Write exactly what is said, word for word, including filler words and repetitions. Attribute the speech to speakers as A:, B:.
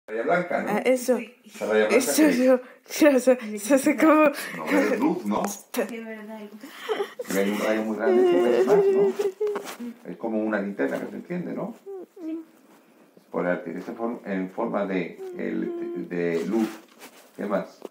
A: Raya blanca, ¿no?
B: Ah, eso.
A: Esa raya blanca
B: Eso,
A: que es-
B: yo, yo, se, se hace como...
A: no ves luz, ¿no?
C: De verdad.
A: Que hay un rayo muy grande que ves más, ¿no? Es como una linterna que se enciende, ¿no? Por arte, en forma de, el- de luz. ¿Qué más?